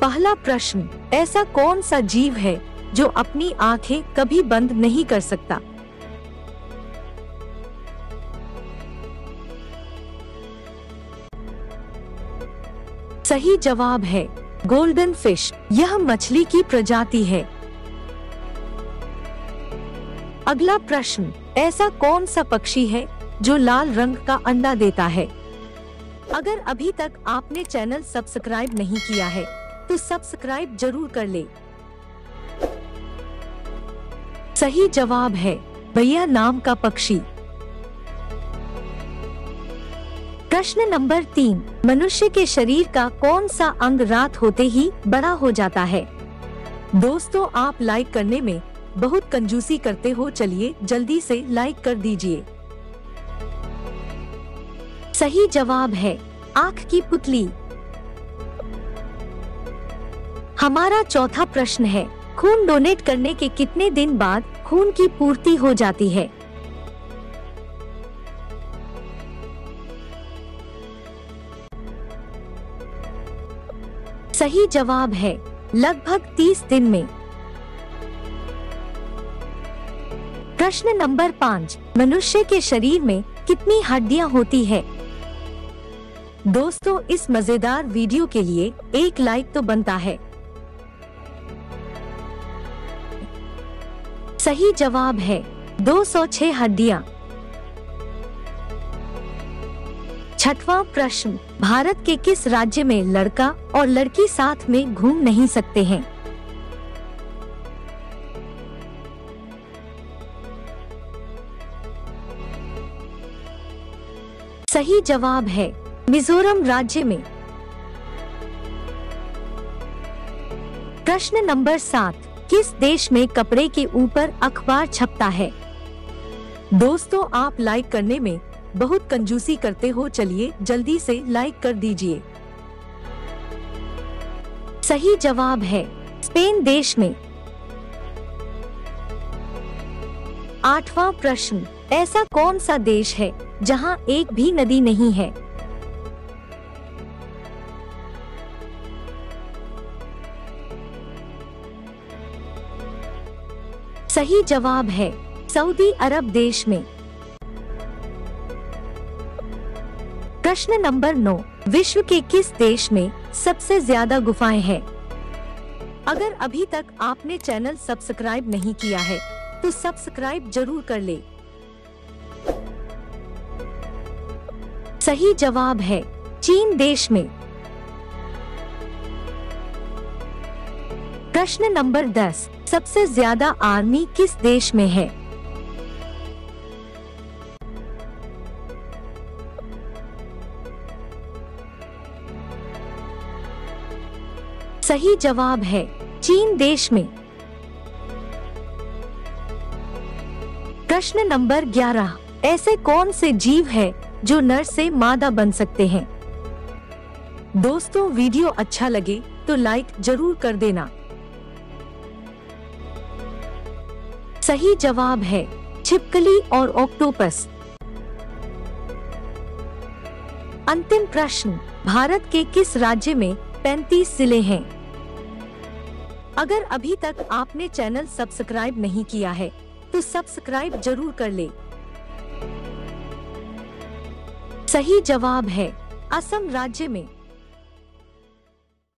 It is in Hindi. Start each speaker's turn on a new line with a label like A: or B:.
A: पहला प्रश्न, ऐसा कौन सा जीव है जो अपनी आंखें कभी बंद नहीं कर सकता? सही जवाब है गोल्डन फिश। यह मछली की प्रजाति है। अगला प्रश्न, ऐसा कौन सा पक्षी है जो लाल रंग का अंडा देता है? अगर अभी तक आपने चैनल सब्सक्राइब नहीं किया है तो सब्सक्राइब जरूर कर ले। सही जवाब है भैया नाम का पक्षी। प्रश्न नंबर 3, मनुष्य के शरीर का कौन सा अंग रात होते ही बड़ा हो जाता है? दोस्तों, आप लाइक करने में बहुत कंजूसी करते हो, चलिए जल्दी से लाइक कर दीजिए। सही जवाब है आँख की पुतली। हमारा चौथा प्रश्न है, खून डोनेट करने के कितने दिन बाद खून की पूर्ति हो जाती है? सही जवाब है लगभग 30 दिन में। प्रश्न नंबर 5, मनुष्य के शरीर में कितनी हड्डियां होती है? दोस्तों, इस मजेदार वीडियो के लिए एक लाइक तो बनता है। सही जवाब है 206 हड्डियां। छठवां प्रश्न, भारत के किस राज्य में लड़का और लड़की साथ में घूम नहीं सकते हैं? सही जवाब है मिजोरम राज्य में। प्रश्न नंबर 7, किस देश में कपड़े के ऊपर अखबार छपता है? दोस्तों, आप लाइक करने में बहुत कंजूसी करते हो, चलिए जल्दी से लाइक कर दीजिए। सही जवाब है स्पेन देश में। 8वां प्रश्न, ऐसा कौन सा देश है जहां एक भी नदी नहीं है? सही जवाब है सऊदी अरब देश में। प्रश्न नंबर 9, विश्व के किस देश में सबसे ज्यादा गुफाएं हैं? अगर अभी तक आपने चैनल सब्सक्राइब नहीं किया है तो सब्सक्राइब जरूर कर ले। सही जवाब है चीन देश में। प्रश्न नंबर 10, सबसे ज्यादा आर्मी किस देश में है? सही जवाब है चीन देश में। प्रश्न नंबर 11, ऐसे कौन से जीव है जो नर से मादा बन सकते हैं? दोस्तों, वीडियो अच्छा लगे तो लाइक जरूर कर देना। सही जवाब है छिपकली और ऑक्टोपस। अंतिम प्रश्न, भारत के किस राज्य में 35 जिले हैं? अगर अभी तक आपने चैनल सब्सक्राइब नहीं किया है तो सब्सक्राइब जरूर कर ले। सही जवाब है असम राज्य में।